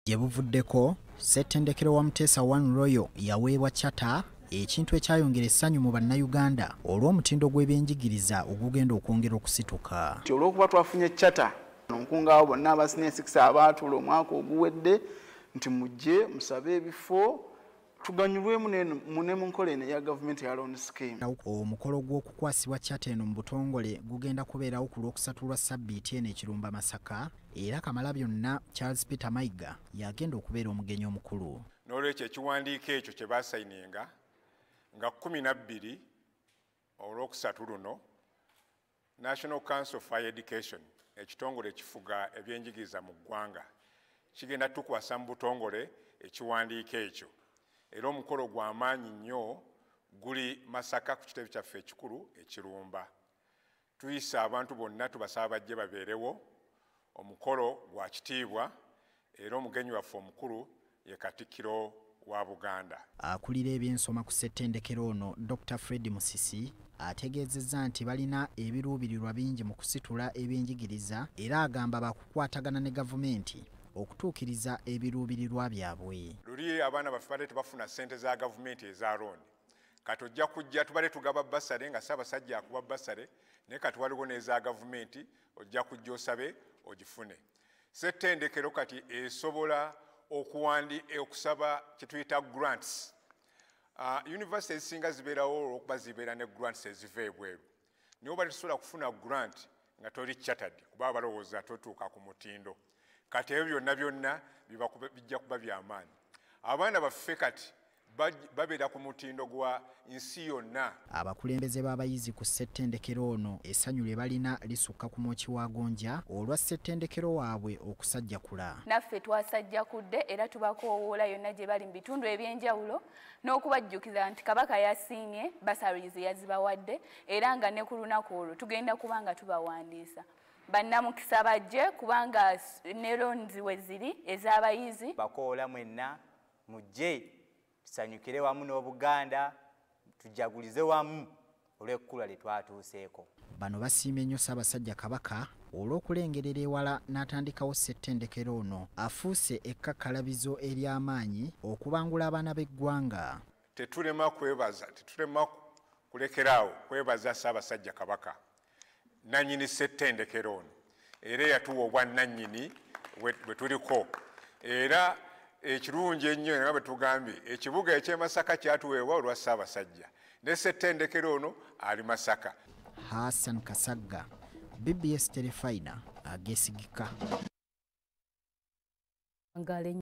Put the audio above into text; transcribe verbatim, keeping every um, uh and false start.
gye buvuddeko ssettendekero wa Muteesa One Royal yaweebwa chata ekintu ekyayongera essanyu mu bannayuganda olw'omutindo gw'ebyenjigiriza ogugenda okwongera okusituka. Olw'okuba twafunye chata nkunga abo bonna aba senior six abaatuula omwaka oguwedde nti mujje musabe ebifo tuganyulwemu ne mu nkola eno eya gavumenti ya loan scheme. Omukolo gw'okukwasibwa chata eno mu butongole gugenda kubeerawo ku lwokusatu lwa ssabbiiti eno ekirumba Masaka era Kamalabyonna Charles Peter Mayiga yagenda okubeera omugenyi omukulu. N'olwekyo ekiwandiiko ekyo kye baasayininga nga kkumi na bbiri olwokusatu luno National Council for Education ekitongole ekifuga ebyenjigiriza mu ggwanga kigenda tukwasa mu butongole ekiwandiiko ekyo. Era omukolo gwa maanyi nnyo guli Masaka ku kitebe kyaffe ekikulu ekirumba. Tuyisa abantu bonna tubasaba bajje babeerewo. Omukolo gwa kitiibwa era omugenyi waffe omukulu ye Katikkiro wa Buganda. Akulira ebyensoma ku ssettendekero ono Doctor Fred Musisi ategeezezza nti balina ebiruubirirwa bingi mu kusitula ebyenjigiriza era agamba bakukwatagana ne gavumenti okutuukiriza ebiruubirirwa byabwe. Luli abaana baffe badde tebafuna ssente za gavumenti eza looni. Kati ojja kujja tubadde tugaba basale nga Ssaabasajja akuba basale naye kati waliwo n'eza gavumenti ojja kujja osabe ogifune. Ssettendekero kati esobola okuwandi okusaba kye tuyita grants. Uh, University ezisinga zibeerawo olw'okuba zibeera ne grants eziva ebweru. Naye oba tetusobola kufuna grant nga toli chartered kuba balowooza totuuka ku mutindo. Kati ebyo byonna byonna bijja kuba by'amaanyi. Abaana baffe kati babeera ku mutindo gwa nsi yonna. Abakulembeze b'abayizi ku ssettendekero ono essanyu lye balina lisukka ku Mwoki wa Gonja olwa ssettendekero waabwe okusajjakula. Naffe twasajjakudde era tubakoowoola yonna gye bali mu bitundu eby'enjawulo n'okubajjukiza nti Kabaka yasiimye bursaries yazibawadde era nga ne ku lunaku olwo tugenda kuba nga tubawandiisa. Bannamukisa bajje kubanga ne loans we ziri ez'abayizi. Bakoola mwenna mujje tusanyukire wamu n'Obuganda tujagulize wamu olw'ekkula lye twatuuseeko. Bano basiimye nnyo Ssaabasajja Kabaka olw'okulengerera ewala n'atandikawo ssettendekero ono afuuse ekkakkalabizo ery'amaanyi okubangula abaana b'eggwanga. Tetulema kwebaza tetulema kulekeraawo kwebaza Ssaabasajja Kabaka nannyini ssettendekero ono era yatuwa obwannannyini bwe tuliko era ekirungi ennyo nga bwe tugambye ekibuga eky'e Masaka kyatuweebwa olwa Ssaabasajja ne ssettendekero ono ali Masaka. Hassan Kasagga, B B S Terefayina ageesigika.